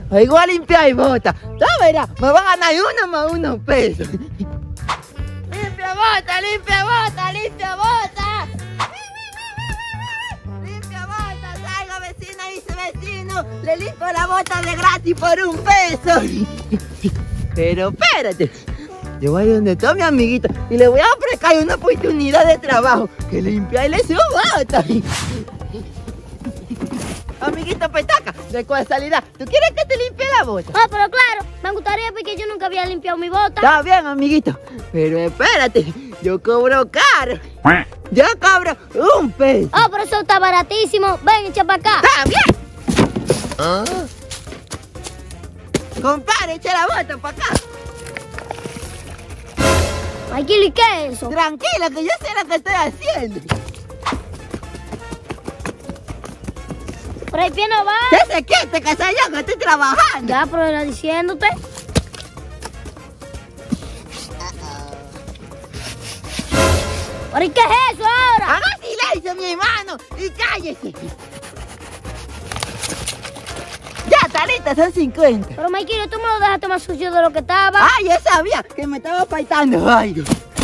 igual limpiar y bota. Ya verás, me va a ganar 1 más 1 pesos. Limpia bota, limpia bota, limpia bota. Limpia bota, salga vecina, dice vecino. Le limpio la bota de gratis por 1 peso. Pero espérate. Yo voy donde está mi amiguita y le voy a ofrecer una oportunidad de trabajo. Que limpiarle su bota. Amiguita petaca, de casualidad, ¿tú quieres que te limpie la bota? Ah, pero claro, me gustaría porque yo nunca había limpiado mi bota. Está bien, amiguito, pero espérate, yo cobro caro. Yo cobro 1 peso. Ah, pero eso está baratísimo. Ven, echa para acá. ¡Está bien! Compadre, echa la bota para acá. Michael, ¿y qué es eso? Tranquila, que yo sé lo que estoy haciendo. Por ahí pie no va. ¿Qué se quiete, que soy yo que estoy trabajando? Ya, pero era diciéndote. ¿Por ahí qué es eso ahora? Haga silencio, mi hermano, y cállese. Ya, Talita, son 50. Pero Michael, tú me lo dejaste más sucio de lo que estaba. Ah, yo sabía que me estaba faltando algo.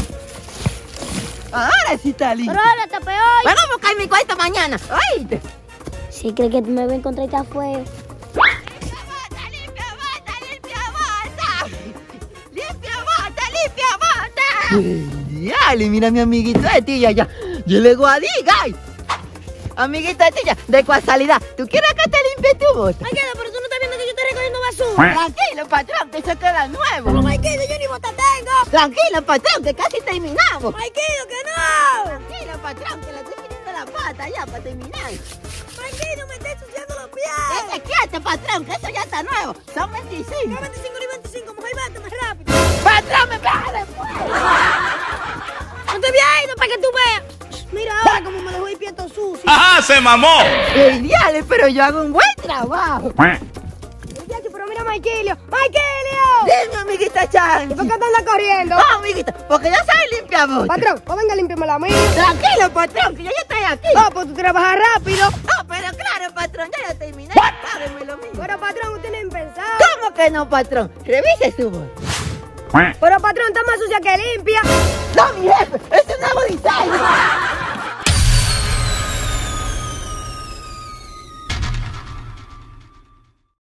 Ahora sí está listo. Pero ahora está peor. Vengo a buscar mi cuarto mañana, ¿oíste? Si cree que me va a encontrar está fue. ¡Limpia bota, limpia bota, limpia bota! ¡Limpia bota, limpia bota! Dale, mira mi amiguito de tía ya. Yo le voy a decir, amiguita de tía, de casualidad, ¿tú quieres que te limpie tu bota? Michael, pero tú no estás viendo que yo estoy recogiendo basura. Tranquilo, patrón, que eso queda nuevo. Pero Michael, yo ni bota tengo. Tranquilo, patrón, que casi terminamos. Michael, que no. Tranquilo, patrón, que le estoy metiendo la pata ya para terminar. Michael, no me estés ensuciando los pies. Ese quieto, patrón, que eso ya está nuevo. Son 25. No, 25 ni 25, mujer, vete más rápido. Patrón, me pega después. No te había ido para que tú veas. Mira ahora cómo me dejó el pie todo sucio. ¡Ajá, se mamó! Diale, pero yo hago un buen trabajo. Muchacho, pero mira a Michaelio. ¡Michaelio! Dime, amiguita Chan. ¿Y por qué tú andas corriendo? No, amiguita, porque yo soy limpia bota. Patrón, pues venga, límpiame la mía. Tranquilo, patrón, que yo ya estoy aquí. No, pues tú trabajas rápido. No, pero claro, patrón, ya terminé. Págueme lo mismo. Pero patrón, usted no ha pensado. ¿Cómo que no, patrón? Revise su bota. Pero patrón, está más sucia que limpia. No, mi jefe, es un nuevo diseño.